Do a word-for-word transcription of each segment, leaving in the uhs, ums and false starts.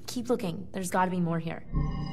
Keep looking. There's gotta be more here.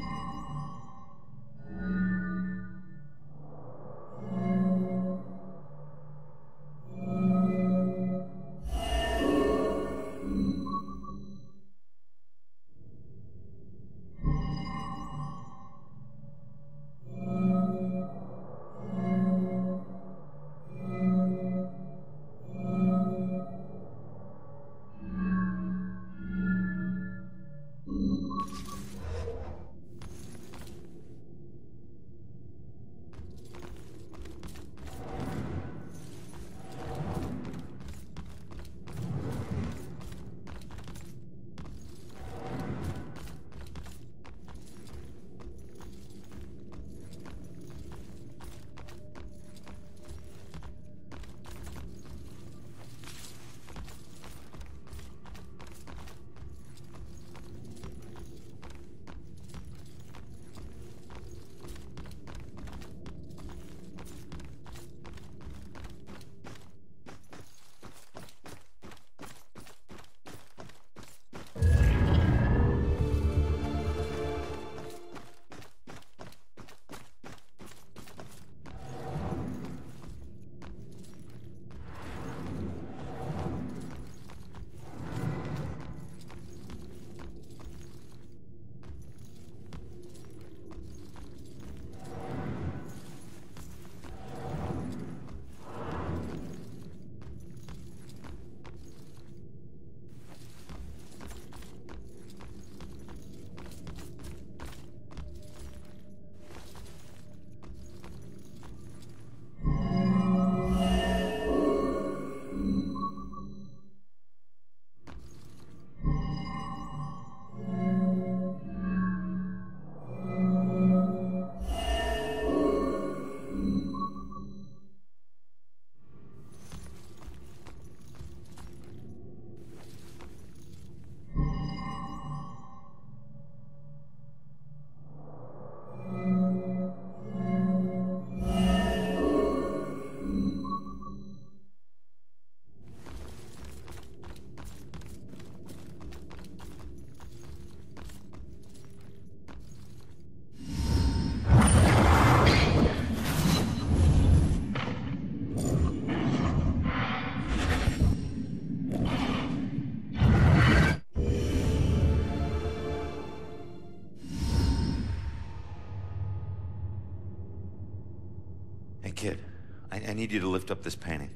Hey, kid. I, I need you to lift up this painting.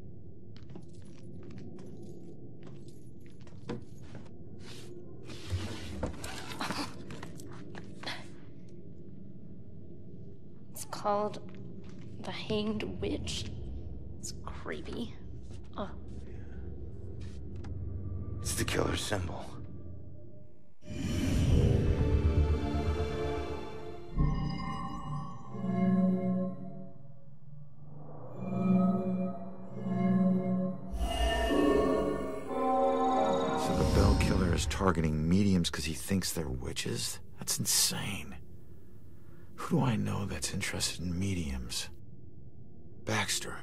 It's called The Hanged Witch. It's creepy. Oh. It's the killer's symbol. Targeting mediums because he thinks they're witches? That's insane. Who do I know that's interested in mediums? Baxter.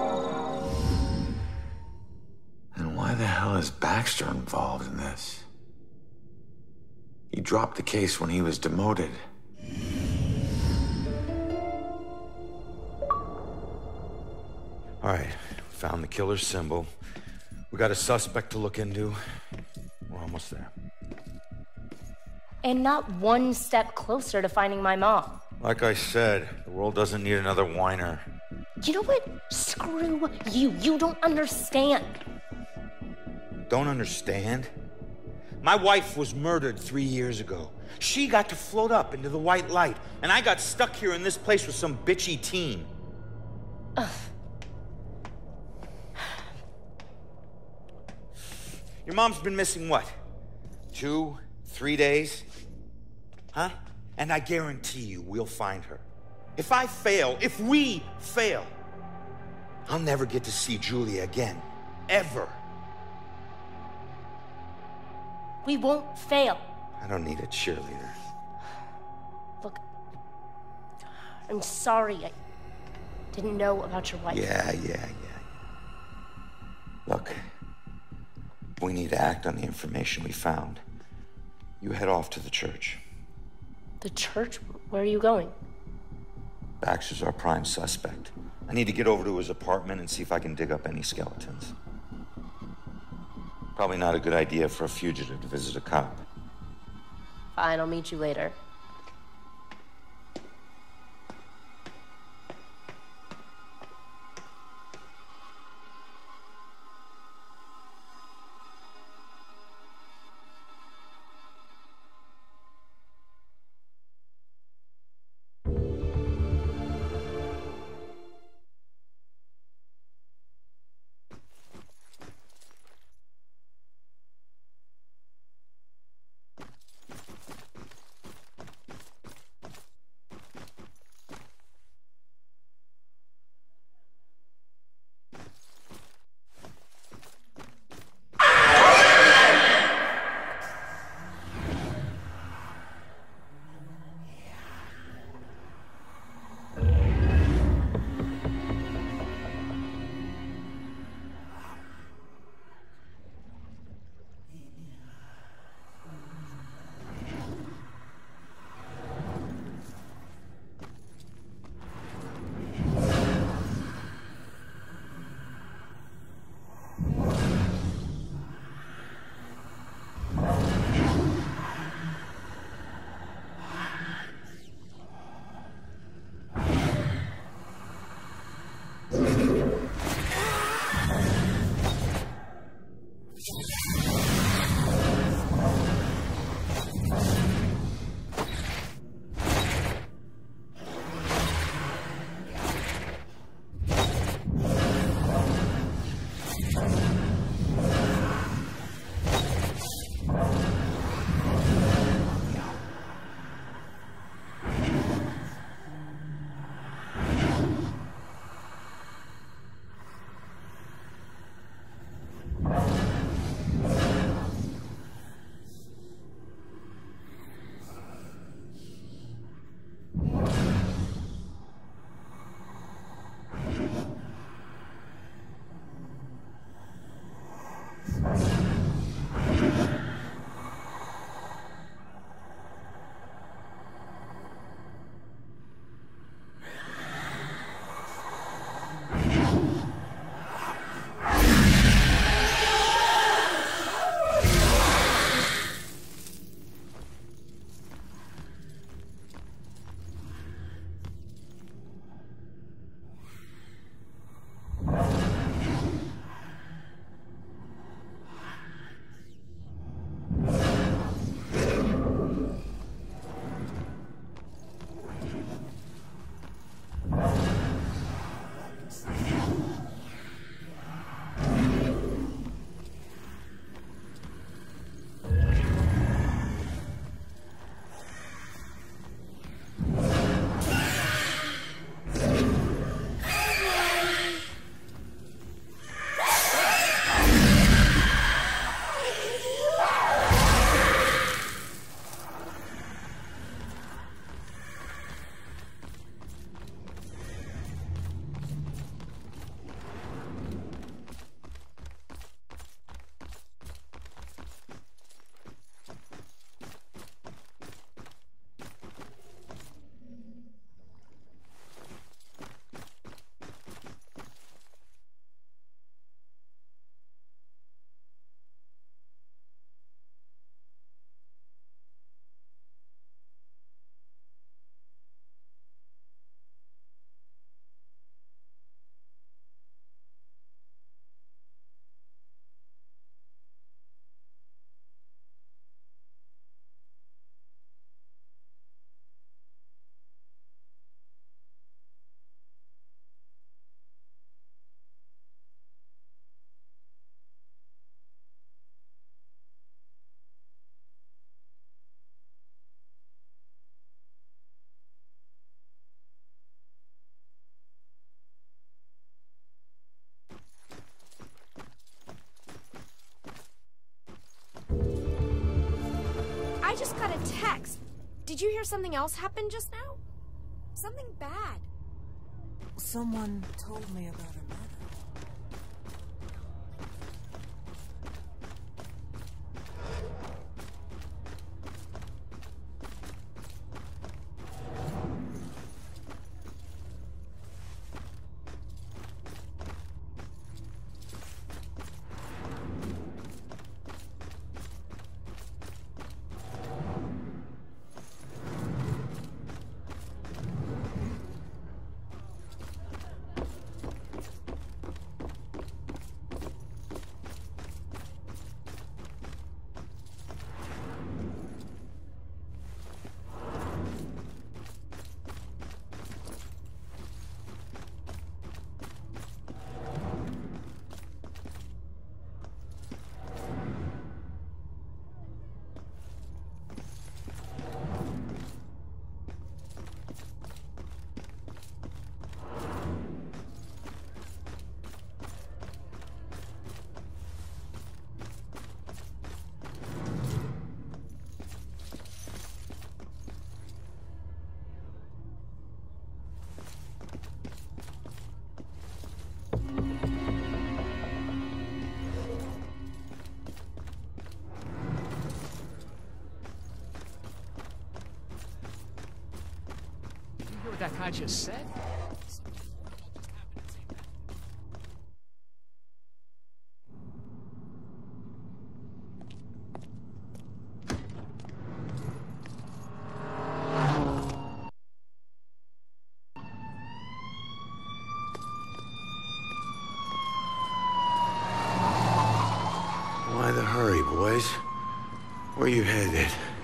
Why the hell is Baxter involved in this? He dropped the case when he was demoted. All right, found the killer's symbol. We got a suspect to look into. We're almost there. And not one step closer to finding my mom. Like I said, the world doesn't need another whiner. You know what? Screw you. You don't understand. Don't understand? My wife was murdered three years ago. She got to float up into the white light, and I got stuck here in this place with some bitchy teen. Ugh. Your mom's been missing what? Two, three days? Huh? And I guarantee you we'll find her. If I fail, if we fail, I'll never get to see Julia again. Ever. We won't fail. I don't need a cheerleader. Look, I'm sorry. I didn't know about your wife. Yeah, yeah, yeah. Look, we need to act on the information we found. You head off to the church. The church? Where are you going? Baxter's our prime suspect. I need to get over to his apartment and see if I can dig up any skeletons. Probably not a good idea for a fugitive to visit a cop. Fine, I'll meet you later. just got a text. Did you hear something else happen just now? Something bad. Someone told me about a murder. What that guy just said? Why the hurry, boys? Where you headed?